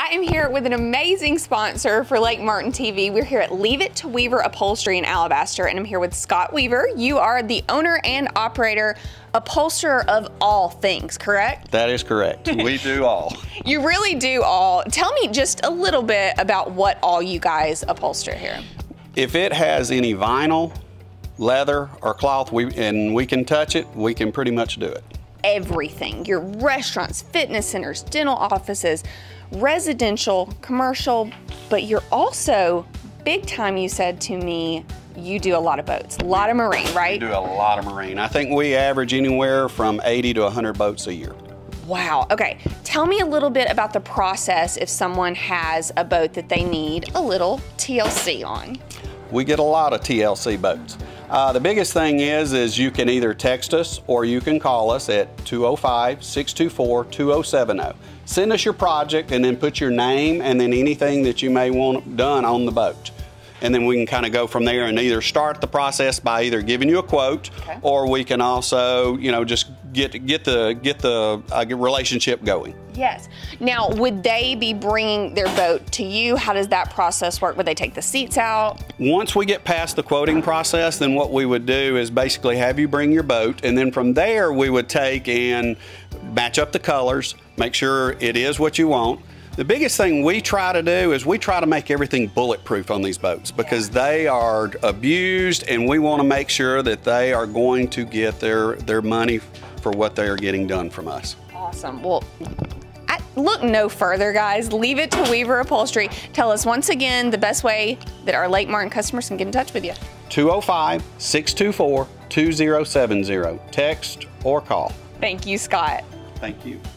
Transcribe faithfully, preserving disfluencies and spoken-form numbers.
I am here with an amazing sponsor for Lake Martin T V. We're here at Leave It to Weaver Upholstery in Alabaster, and I'm here with Scott Weaver. You are the owner and operator, upholsterer of all things, correct? That is correct. We do all. You really do all. Tell me just a little bit about what all you guys upholster here. If it has any vinyl, leather, or cloth, we, and we can touch it, we can pretty much do it. Everything. Your restaurants, fitness centers, dental offices, residential, commercial, but you're also, big time you said to me, you do a lot of boats, a lot of marine, right? We do a lot of marine. I think we average anywhere from eighty to one hundred boats a year. Wow, okay. Tell me a little bit about the process if someone has a boat that they need a little T L C on. We get a lot of T L C boats. Uh, the biggest thing is, is you can either text us or you can call us at two oh five, six two four, two oh seven oh. Send us your project and then put your name and then anything that you may want done on the boat. And then we can kind of go from there and either start the process by either giving you a quote, okay, or we can also, you know, just get get the get the uh, relationship going. Yes. Now, would they be bringing their boat to you? How does that process work? Would they take the seats out? Once we get past the quoting process, then what we would do is basically have you bring your boat, and then from there we would take and match up the colors, make sure it is what you want. The biggest thing we try to do is we try to make everything bulletproof on these boats because they are abused, and we want to make sure that they are going to get their, their money for what they are getting done from us. Awesome. Well, I, look no further, guys. Leave It to Weaver Upholstery. Tell us once again the best way that our Lake Martin customers can get in touch with you. two oh five, six two four, two oh seven oh. Text or call. Thank you, Scott. Thank you.